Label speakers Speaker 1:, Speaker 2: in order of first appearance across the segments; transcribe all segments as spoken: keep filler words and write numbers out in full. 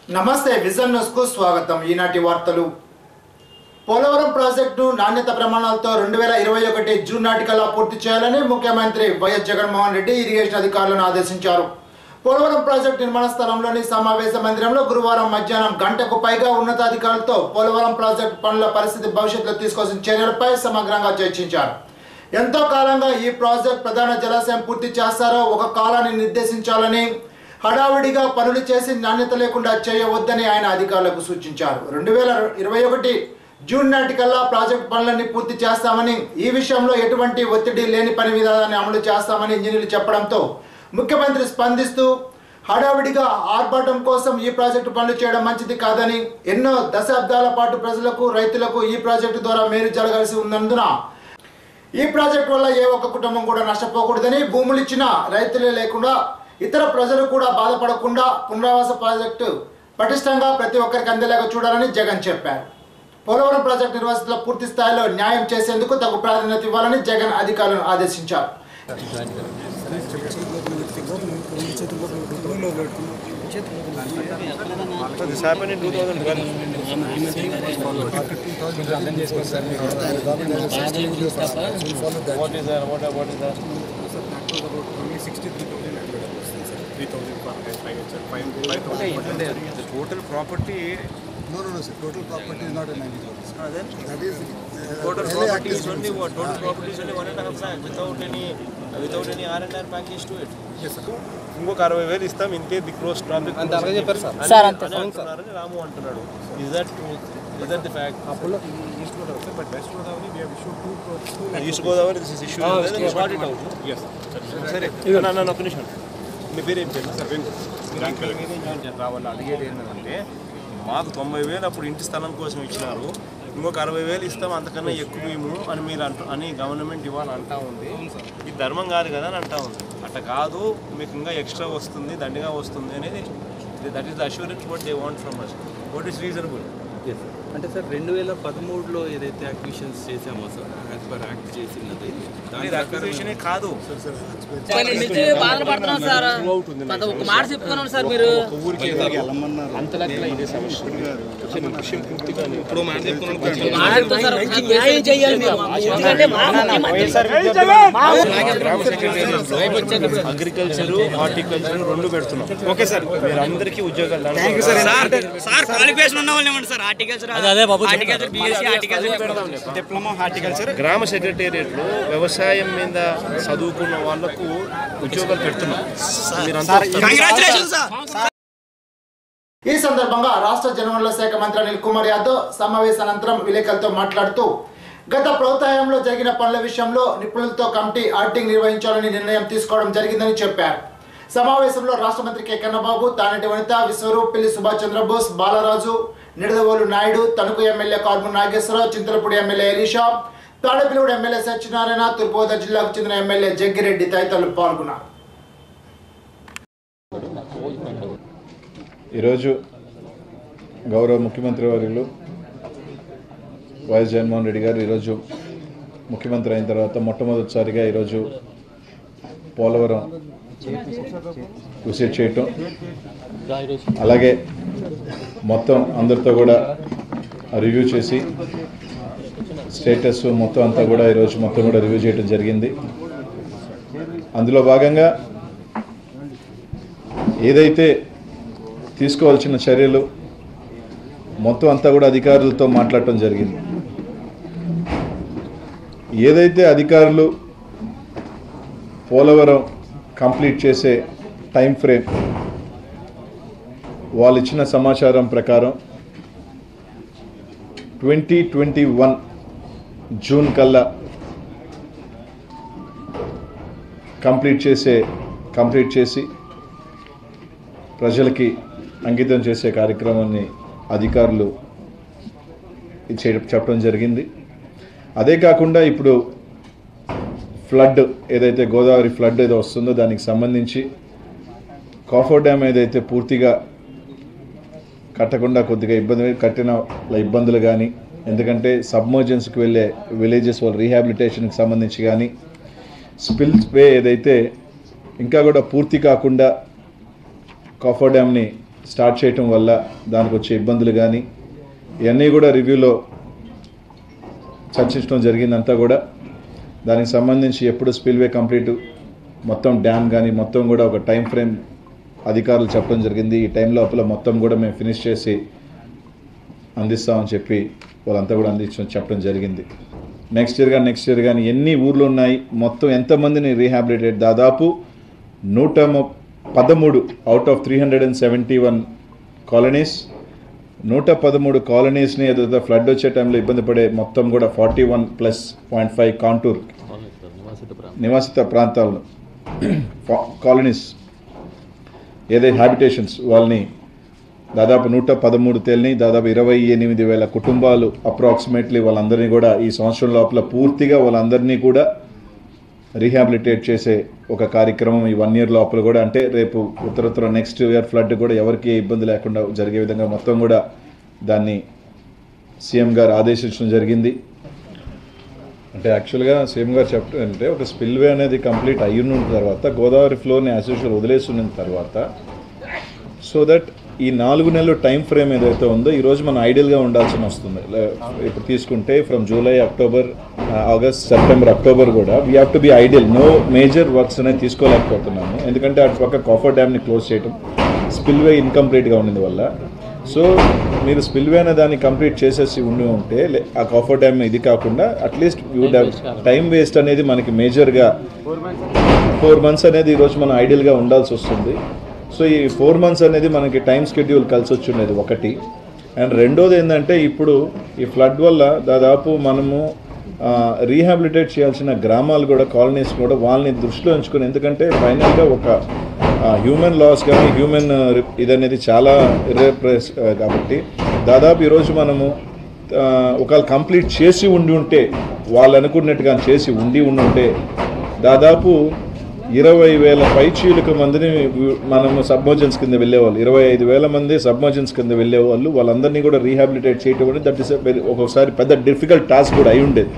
Speaker 1: నమస్తే vision news కు స్వాగతం. ఈనాటి వార్తలు. పోలవరం ప్రాజెక్టును నాణ్యత ప్రమాణాలతో రెండు వేల ఇరవై ఒకటి జూన్ నాటికల్లా పూర్తి చేయాలని ముఖ్యమంత్రి వైఎస్ జగన్మోహన్ రెడ్డి ఇరిగేషన్ అధికారులను ఆదేశించారు. పోలవరం ప్రాజెక్టు నిర్మాణ స్థలంలోని సమావేశ మందిరంలో గురువారం మధ్యాహ్నం గంటకు పైగా ఉన్నతాధికారులతో పోలవరం ప్రాజెక్టు పనుల పరిస్థితి, భవిష్యత్తులో తీసుకోవాల్సిన చర్యలపై సమగ్రంగా చర్చించారు. ఎంతో కాలంగా ఈ ప్రాజెక్టు ప్రధాన జలాశయం పూర్తి చేస్తారో ఒక కాలాన్ని నిర్దేశించాలని, హడావిడిగా పనులు చేసి నాణ్యత లేకుండా చేయవద్దని ఆయన అధికారులకు సూచించారు. రెండు వేల ఇరవై ఒకటి జూన్ నాటికల్లా ప్రాజెక్టు పనులన్నీ పూర్తి చేస్తామని, ఈ విషయంలో ఎటువంటి ఒత్తిడి లేని పని విధానాన్ని అమలు చేస్తామని ఇంజనీర్లు చెప్పడంతో ముఖ్యమంత్రి స్పందిస్తూ, హడావిడిగా ఆర్భాటం కోసం ఈ ప్రాజెక్టు పనులు చేయడం మంచిది కాదని, ఎన్నో దశాబ్దాల పాటు ప్రజలకు, రైతులకు ఈ ప్రాజెక్టు ద్వారా మేలు జరగాల్సి ఉన్నందున ఈ ప్రాజెక్టు వల్ల ఏ ఒక్క కుటుంబం కూడా నష్టపోకూడదని, భూములు ఇచ్చిన రైతులే లేకుండా ఇతర ప్రజలు కూడా బాధపడకుండా పునరావాస ప్రాజెక్టు పటిష్టంగా ప్రతి ఒక్కరికి అందేలాగా చూడాలని జగన్ చెప్పారు. పోలవరం ప్రాజెక్టు నిర్వాసితుల పూర్తి స్థాయిలో న్యాయం చేసేందుకు తగు ప్రాధాన్యత ఇవ్వాలని జగన్ అధికారులను ఆదేశించారు.
Speaker 2: The total property.
Speaker 3: No, no, no, sir. Total property is not a ninety thousand.
Speaker 2: Uh, then
Speaker 3: That is
Speaker 2: uh, total property is only what? Total property is only one and a half lakh without any uh, without any R and R package to it.
Speaker 3: Yes, sir.
Speaker 2: ఇంకొక అరవై వేలు ఇస్తాం ఇంకే the close traffic
Speaker 4: అంత అలాగే చెప్పారు sir.
Speaker 2: Sir అంతే అంటున్నారని రాము అంటున్నాడు. Is that is that the fact?
Speaker 3: Apollo East Godavari, but West Godavari we have issued two crores.
Speaker 2: East Godavari this is issue sort it out.
Speaker 3: Yes, sir.
Speaker 2: సరే నా నా ఒక్క నిమిషం. మీ పేరు ఏం పేరు? సార్ రావాలి. అడిగేది ఏంటంటే, మాకు తొంభై వేలు అప్పుడు ఇంటి స్థలం కోసం ఇచ్చినారు, ఇంకొక అరవై వేలు ఇస్తాం అంతకన్నా ఎక్కువ మేము అని మీరు అంటూ అని గవర్నమెంట్ ఇవ్వాలి అంటా ఉంది. ఇది ధర్మం కాదు కదా అని అంటా ఉంది. అట్లా కాదు, మీకు ఇంకా ఎక్స్ట్రా వస్తుంది, దండిగా వస్తుంది అనేది that is the assurance what they want from us. What is reasonable?
Speaker 4: అంటే సార్ రెండు వేల పదమూడులో ఏదైతే అక్విజిషన్స్ చేసామో సార్, యాజ్ పర్ యాక్ట్ చేసినది
Speaker 2: అక్విజిషనే కాదు.
Speaker 5: బాధపడుతున్నాం సార్. ఒక మాట చెప్తున్నాను సార్, మీరు
Speaker 2: ఊరికి అంత లెక్కల ఇదే సమస్య. ఇప్పుడు మాట
Speaker 5: న్యాయం చేయాలి.
Speaker 2: అగ్రికల్చర్, హార్టికల్చర్ రెండు పెడుతున్నాం. ఓకే సార్, మీరు అందరికీ ఉద్యోగాలు
Speaker 4: డిప్లొమా హార్టికల్చర్,
Speaker 2: గ్రామ సెక్రటేరియట్ లో వ్యవసాయం మీద చదువుకున్న వాళ్లకు ఉద్యోగాలు పెడుతున్నాం.
Speaker 1: ఈ సందర్భంగా రాష్ట్ర జలవనరుల శాఖ మంత్రి అనిల్ కుమార్ యాదవ్ సమావేశానంతరం విలేకరులతో మాట్లాడుతూ, గత ప్రభుత్వంలో జరిగిన పనుల విషయంలో నిపుణులతో కమిటీ ఆడిటింగ్ నిర్వహించాలని నిర్ణయం తీసుకోవడం జరిగిందని చెప్పారు. సమావేశంలో రాష్ట్ర మంత్రి K Kannababu, Taneti Vanitha, Vishwaroop, Pilli Subhash Chandrabose, Balaraju, Nidadavolu Naidu, Tanuku MLA Karmu Nageswararao, Chintalapudi MLA Elisha, Tadepalligudem MLA Satyanarayana, Thurpugodavari జిల్లాకు చెందిన ఎమ్మెల్యే జగ్గిరెడ్డి తదితరులు పాల్గొన్నారు.
Speaker 6: ఈరోజు గౌరవ ముఖ్యమంత్రి వర్యులు వైఎస్ జగన్మోహన్ రెడ్డి గారు ఈరోజు ముఖ్యమంత్రి అయిన తర్వాత మొట్టమొదటిసారిగా ఈరోజు పోలవరం విజిట్ చేయటం, అలాగే మొత్తం అందరితో కూడా రివ్యూ చేసి స్టేటస్ మొత్తం అంతా కూడా ఈరోజు మొత్తం కూడా రివ్యూ చేయడం జరిగింది. అందులో భాగంగా ఏదైతే తీసుకోవాల్సిన చర్యలు మొత్తం అంతా కూడా అధికారులతో మాట్లాడటం జరిగింది. ఏదైతే అధికారులు పోలవరం కంప్లీట్ చేసే టైం ఫ్రేమ్ వాళ్ళు ఇచ్చిన సమాచారం ప్రకారం ట్వంటీ ట్వంటీ వన్ జూన్ కల్లా కంప్లీట్ చేసే కంప్లీట్ చేసి ప్రజలకి అంకితం చేసే కార్యక్రమాన్ని అధికారులు చెప్పడం జరిగింది. అదే కాకుండా ఇప్పుడు ఫ్లడ్ ఏదైతే గోదావరి ఫ్లడ్ ఏదో వస్తుందో దానికి సంబంధించి కాఫర్ డ్యామ్ ఏదైతే పూర్తిగా కట్టకుండా కొద్దిగా ఇబ్బంది కట్టిన ఇబ్బందులు కానీ, ఎందుకంటే సబ్మర్జెన్స్కి వెళ్ళే విలేజెస్ వాళ్ళ రీహాబిలిటేషన్కి సంబంధించి కానీ, స్పిల్ స్పే ఏదైతే ఇంకా కూడా పూర్తి కాకుండా కాఫర్ డ్యామ్ని స్టార్ట్ చేయటం వల్ల దానికి వచ్చే ఇబ్బందులు కానీ ఇవన్నీ కూడా రివ్యూలో చర్చించడం జరిగిందంతా కూడా. దానికి సంబంధించి ఎప్పుడు స్పిల్వే కంప్లీట్ మొత్తం డ్యామ్ కానీ మొత్తం కూడా ఒక టైం ఫ్రేమ్ అధికారులు చెప్పడం జరిగింది. ఈ టైం లోపల మొత్తం కూడా మేము ఫినిష్ చేసి అందిస్తామని చెప్పి వాళ్ళంతా కూడా అందించడం చెప్పడం జరిగింది. నెక్స్ట్ ఇయర్ కానీ నెక్స్ట్ ఇయర్ కానీ ఎన్ని ఊర్లు ఉన్నాయి, మొత్తం ఎంతమందిని రీహాబిలిటేట్, దాదాపు నూట పదమూడు out of three hundred and seventy one colonies, నూట పదమూడు కాలనీస్ని ఏదైతే ఫ్లడ్ వచ్చే టైంలో ఇబ్బంది పడే మొత్తం కూడా forty one plus point five contour నివాసిత ప్రాంతాలను కాలనీస్ ఏదైతే హ్యాబిటేషన్స్ వాళ్ళని దాదాపు నూట పదమూడు తేలిని దాదాపు ఇరవై ఎనిమిది వేల కుటుంబాలు అప్రాక్సిమేట్లీ వాళ్ళందరినీ కూడా ఈ సంవత్సరం లోపల పూర్తిగా వాళ్ళందరినీ కూడా రీహాబిలిటేట్ చేసే ఒక కార్యక్రమం ఈ వన్ ఇయర్ లోపల కూడా, అంటే రేపు ఉత్తరోత్తర నెక్స్ట్ ఇయర్ ఫ్లడ్ కూడా ఎవరికి ఇబ్బంది లేకుండా జరిగే విధంగా మొత్తం కూడా దాన్ని సీఎం గారు ఆదేశించడం జరిగింది. అంటే యాక్చువల్గా సీఎం గారు చెప్పారంటే ఒక స్పిల్వే అనేది కంప్లీట్ అయ్యున్న తర్వాత గోదావరి ఫ్లోని యాజ్ యూజువల్ వదిలేస్తున్న తర్వాత సో దట్ ఈ నాలుగు నెలలు టైం ఫ్రేమ్ ఏదైతే ఉందో ఈరోజు మనం ఐడియల్గా ఉండాల్సిన వస్తుంది. ఇప్పుడు తీసుకుంటే from July October August September October కూడా we have to be ideal. No major works అనేది తీసుకోలేకపోతున్నాము ఎందుకంటే అటు పక్క కాఫర్ డ్యామ్ని క్లోజ్ చేయడం, స్పిల్వే ఇన్కంప్లీట్గా ఉన్నది వల్ల. సో మీరు స్పిల్వే అనే దాన్ని కంప్లీట్ చేసేసి ఉండి ఉంటే ఆ కాఫర్ డ్యామ్ ఇది కాకుండా at least you'd have time waste అనేది మనకి మేజర్గా ఫోర్ మంత్స్ అనేది ఈరోజు మనం ఐడియల్గా ఉండాల్సి వస్తుంది. సో ఈ ఫోర్ మంత్స్ అనేది మనకి టైం షెడ్యూల్ కలిసి వచ్చి ఉండేది ఒకటి. అండ్ రెండోది ఏంటంటే ఇప్పుడు ఈ ఫ్లడ్ వల్ల దాదాపు మనము రీహాబిలిటేట్ చేయాల్సిన గ్రామాలు కూడా కాలనీస్ కూడా వాళ్ళని దృష్టిలో ఉంచుకొని, ఎందుకంటే ఫైనల్గా ఒక హ్యూమన్ లాస్ కానీ హ్యూమన్ ఇదనేది చాలా ఇర్రెప్రెస్ కాబట్టి దాదాపు ఈరోజు మనము ఒకవేళ కంప్లీట్ చేసి ఉండి ఉంటే వాళ్ళు అనుకున్నట్టుగా చేసి ఉండి ఉండి ఉంటే దాదాపు ఇరవై వేల పైచీలకు మందిని మనము సబ్మర్జెన్స్ కింద వెళ్ళేవాళ్ళు, ఇరవై ఐదు వేల మంది సబ్మర్జెన్స్ కింద వెళ్ళేవాళ్ళు. వాళ్ళందరినీ కూడా రీహాబిలిటేట్ చేయటం అనేది దట్ ఇస్ ఒక్కొక్కసారి పెద్ద డిఫికల్ట్ టాస్క్ కూడా అయి ఉండేది.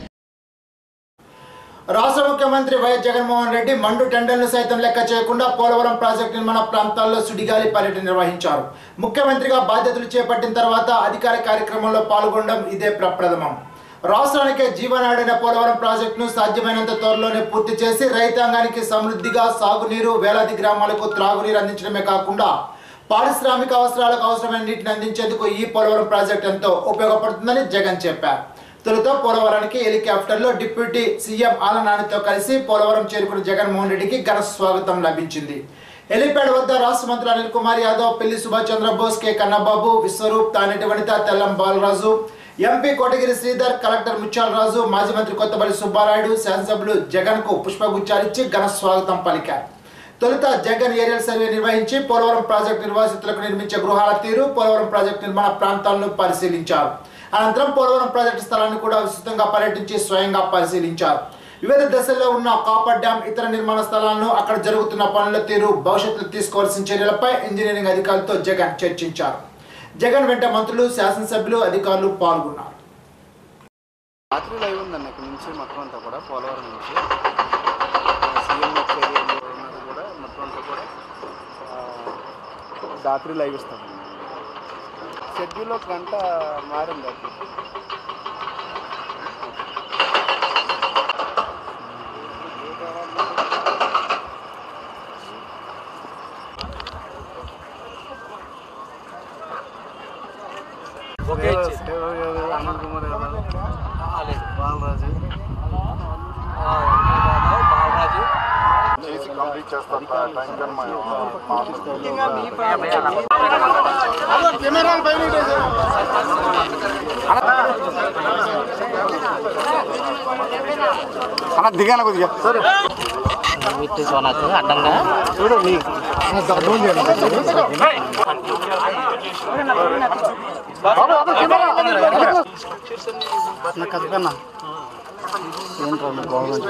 Speaker 1: రాష్ట్ర ముఖ్యమంత్రి వైఎస్ జగన్మోహన్ రెడ్డి మండు టెండర్లు సైతం లెక్క చేయకుండా పోలవరం ప్రాజెక్టు నిర్మాణ ప్రాంతాల్లో సుడిగాలి పర్యటన నిర్వహించారు. ముఖ్యమంత్రిగా బాధ్యతలు చేపట్టిన తర్వాత అధికార కార్యక్రమంలో పాల్గొనడం ఇదే ప్రప్రథమం. రాష్ట్రానికి జీవనాడైన పోలవరం ప్రాజెక్టును సాధ్యమైనంత త్వరలోనే పూర్తి చేసి రైతాంగానికి సమృద్ధిగా సాగునీరు, వేలాది గ్రామాలకు త్రాగునీరు అందించడమే కాకుండా పారిశ్రామిక అవసరాలకు అవసరమైన నీటిని అందించేందుకు ఈ పోలవరం ప్రాజెక్టు ఎంతో ఉపయోగపడుతుందని జగన్ చెప్పారు. తొలుత పోలవరానికి హెలికాప్టర్లో డిప్యూటీ సీఎం ఆల నానితో కలిసి పోలవరం చేరుకున్న జగన్మోహన్ రెడ్డికి ఘన స్వాగతం లభించింది. హెలిప్యాడ్ వద్ద రాష్ట్ర మంత్రులు Anil Kumar Yadav, Pilli Subhash Chandrabose, K Kannababu, Vishwaroop, Taneti Vanitha, Tellam Balaraju, MP Kotagiri Sridhar, collector Muthyala Raju, మాజీ మంత్రి కొత్తపల్లి సుబ్బారాయుడు, శాసనసభ్యులు జగన్ కు పుష్పగుచ్చాలిచ్చి ఘన స్వాగతం పలికారు. తొలుత జగన్ ఏరియల్ సర్వే నిర్వహించి పోలవరం ప్రాజెక్టు నిర్వాసితులకు నిర్మించే గృహాల తీరు, పోలవరం ప్రాజెక్టు నిర్మాణ ప్రాంతాలను పరిశీలించారు. అనంతరం పోలవరం ప్రాజెక్టు స్థలాన్ని కూడా విస్తృతంగా పర్యటించి స్వయంగా పరిశీలించారు. వివిధ దశల్లో ఉన్న కాపర్ డ్యాం, ఇతర నిర్మాణ స్థలాలను, అక్కడ జరుగుతున్న పనుల తీరు, భవిష్యత్తులో తీసుకోవాల్సిన చర్యలపై ఇంజనీరింగ్ అధికారులతో జగన్ చర్చించారు. జగన్ వెంట మంత్రులు, శాసనసభ్యులు, అధికారులు పాల్గొన్నారు.
Speaker 7: రాత్రి లైవ్ ఉందన్న ఇక్కడ నుంచి మొత్తం అంతా కూడా పోలవరం నుంచి సీఎం కూడా మొత్తం అంతా కూడా రాత్రి లైవ్ ఇస్తాం. షెడ్యూల్ ఒక గంట మారింది. అనిల్ కుమార్ యాదవ్, బాలరాజు బాలరాజు కంప్లీట్ చేస్తాం. అన్న దిగాను కొద్దిగా సరే
Speaker 5: అడ్డంగా చూడు
Speaker 7: కదన్నా ఏంటో గవర్నమెంట్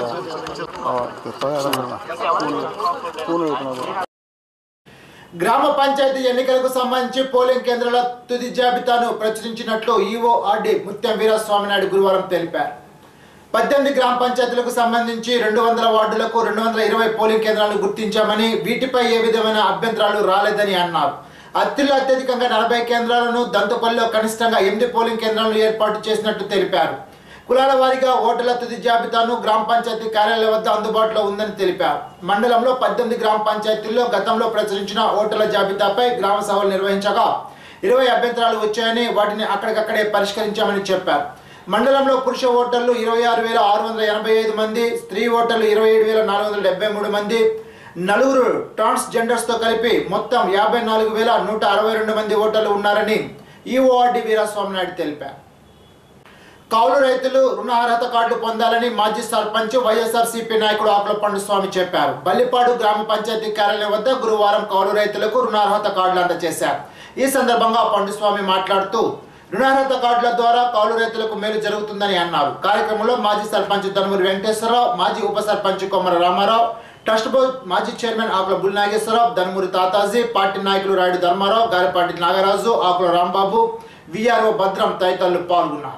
Speaker 1: గ్రామ పంచాయతీ ఎన్నికలకు సంబంధించి పోలింగ్ కేంద్రాల తుది జాబితాను ప్రచురించినట్లు ఈవో ఆర్డి ముత్యం వీరస్వామినాయుడు గురువారం తెలిపారు. పద్దెనిమిది గ్రామ పంచాయతీలకు సంబంధించి రెండు వందల వార్డులకు రెండు వందల ఇరవై పోలింగ్ కేంద్రాలను గుర్తించామని, వీటిపై ఏ విధమైన అభ్యంతరాలు రాలేదని అన్నారు. అత్తిలో అత్యధికంగా నలభై కేంద్రాలను, దంతపల్లిలో కనిష్టంగా ఎనిమిది పోలింగ్ కేంద్రాలను ఏర్పాటు చేసినట్టు తెలిపారు. కులాల వారీగా ఓటర్ల తుది జాబితాను గ్రామ పంచాయతీ కార్యాలయం వద్ద అందుబాటులో ఉందని తెలిపారు. మండలంలో పద్దెనిమిది గ్రామ పంచాయతీల్లో గతంలో ప్రచురించిన ఓటర్ల జాబితాపై గ్రామ సభలు నిర్వహించగా ఇరవై అభ్యంతరాలు వచ్చాయని వాటిని అక్కడికక్కడే పరిష్కరించామని చెప్పారు. మండలంలో పురుష ఓటర్లు ఇరవై ఆరు వేల ఆరు వందల ఎనభై ఐదు మంది, స్త్రీ ఓటర్లు ఇరవై ఏడు వేల నాలుగు వందల డెబ్బై మూడు మంది, నలుగురు ట్రాన్స్జెండర్స్తో కలిపి మొత్తం యాభై నాలుగు వేల నూట అరవై రెండు మంది ఓటర్లు ఉన్నారని ఈఓఆర్డి వీరాస్వామి నాయుడు తెలిపారు. కౌలు రైతులు రుణ అర్హత కార్డు పొందాలని మాజీ సర్పంచ్ వైఎస్ఆర్సీపీ నాయకుడు ఆకుల పండుస్వామి చెప్పారు. బల్లిపాడు గ్రామ పంచాయతీ కార్యాలయం వద్ద గురువారం కౌలు రైతులకు రుణ అర్హత కార్డులు అందజేశారు. ఈ సందర్భంగా పండుస్వామి మాట్లాడుతూ రుణార్హత కార్డుల ద్వారా కౌలు రైతులకు మేలు జరుగుతుందని అన్నారు. కార్యక్రమంలో మాజీ సర్పంచ్ ధనుమూరి వెంకటేశ్వరరావు, మాజీ ఉప సర్పంచ్ కొమ్మర రామారావు, ట్రస్ట్ బోర్డు మాజీ చైర్మన్ ఆకుల బుల్ నాగేశ్వరరావు, ధనుమూరి తాతాజీ, పార్టీ నాయకులు రాయుడు ధర్మారావు, గారిపాటి నాగరాజు, ఆకుల రాంబాబు, విఆర్ఓ భద్రం తదితరులు పాల్గొన్నారు.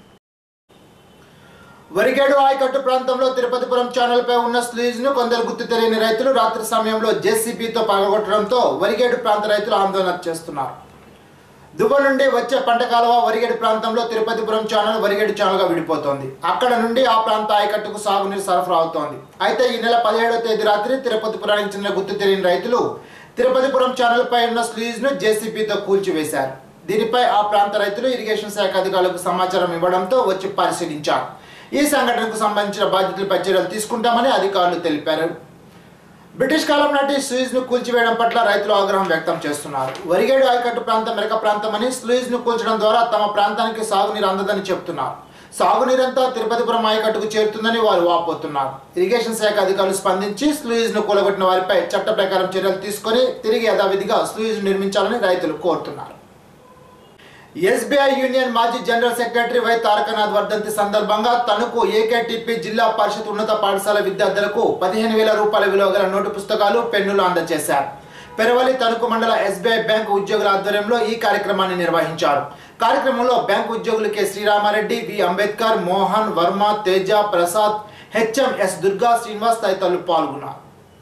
Speaker 1: వరిగేడు ఆయకట్టు ప్రాంతంలో తిరుపతిపురం ఛానల్ పై ఉన్న స్లీజ్ ను కొందరు గుర్తు తెలియని రైతులు రాత్రి సమయంలో జేసీబీతో పగలగొట్టడంతో వరిగేడు ప్రాంత రైతులు ఆందోళన చేస్తున్నారు. దువ్వ నుండి వచ్చే పంట కాలువ వరిగేడు ప్రాంతంలో తిరుపతిపురం ఛానల్ వరిగేడు ఛానల్గా విడిపోతోంది. అక్కడ నుండి ఆ ప్రాంత ఆయకట్టుకు సాగునీరు సరఫరా అవుతోంది. అయితే ఈ నెల పదిహేడవ తేదీ రాత్రి తిరుపతిపురానికి చెందిన గుర్తు తెలియని రైతులు తిరుపతిపురం ఛానల్ పై ఉన్న స్లీజ్ ను జేసీబీతో కూల్చివేశారు. దీనిపై ఆ ప్రాంత రైతులు ఇరిగేషన్ శాఖ అధికారులకు సమాచారం ఇవ్వడంతో వచ్చి పరిశీలించారు. ఈ సంఘటనకు సంబంధించిన బాధ్యతలపై చర్యలు తీసుకుంటామని అధికారులు తెలిపారు. బ్రిటిష్ కాలం నాటి స్లూయిజ్ ను కూల్చివేయడం పట్ల రైతులు ఆగ్రహం వ్యక్తం చేస్తున్నారు. వరిగేడు ఆయకట్టు ప్రాంతం మెరక ప్రాంతం అని స్లూయిజ్ ను కూల్చడం ద్వారా తమ ప్రాంతానికి సాగునీరు అందదని చెప్తున్నారు. సాగునీరంతా తిరుపతిపురం ఆయకట్టుకు చేరుతుందని వారు వాపోతున్నారు. ఇరిగేషన్ శాఖ అధికారులు స్పందించి స్లూయిజ్ ను కూలగొట్టిన వారిపై చట్ట ప్రకారం చర్యలు తీసుకొని తిరిగి యథావిధిగా స్లూయిజ్ నిర్మించాలని రైతులు కోరుతున్నారు. ఎస్బీఐ యూనియన్ మాజీ జనరల్ సెక్రటరీ వై తారకనాథ్ వర్ధంతి సందర్భంగా తణుకు ఏకేటీపీ జిల్లా పరిషత్ ఉన్నత పాఠశాల విద్యార్థులకు పదిహేను వేల రూపాయల విలువ గల నోటు పుస్తకాలు, పెన్నులు అందజేశారు. పెరవలి తణుకు మండల ఎస్బీఐ బ్యాంకు ఉద్యోగుల ఆధ్వర్యంలో ఈ కార్యక్రమాన్ని నిర్వహించారు. కార్యక్రమంలో బ్యాంకు ఉద్యోగులు K Sriramareddy, V Ambedkar, Mohan Varma, Teja, Prasad, HM S Durga, Srinivas తదితరులు పాల్గొన్నారు.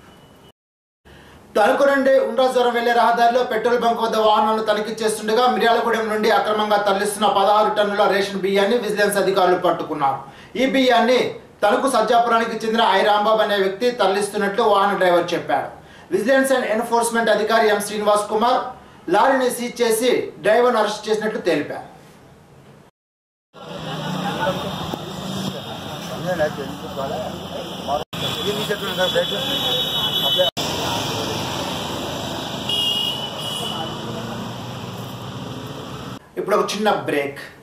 Speaker 1: తణుకు నుండి ఉండ్రాజవరం వెళ్లే రహదారిలో పెట్రోల్ బంక్ వద్ద వాహనాలను తనిఖీ చేస్తుండగా మిర్యాలగూడెం నుండి అక్రమంగా తరలిస్తున్న పదహారు టన్నుల రేషన్ బియ్యాన్ని విజిలెన్స్ అధికారులు పట్టుకున్నారు. ఈ బియ్యాన్ని తణుకు సజ్జాపురానికి చెందిన ఐ రాంబాబు అనే వ్యక్తి తరలిస్తున్నట్లు వాహన డ్రైవర్ చెప్పాడు. విజిలెన్స్ అండ్ ఎన్ఫోర్స్మెంట్ అధికారి ఎం శ్రీనివాస్ కుమార్ లారీని సీజ్ చేసి డ్రైవర్ను అరెస్ట్ చేసినట్లు తెలిపారు. ఇప్పుడు ఒక చిన్న బ్రేక్.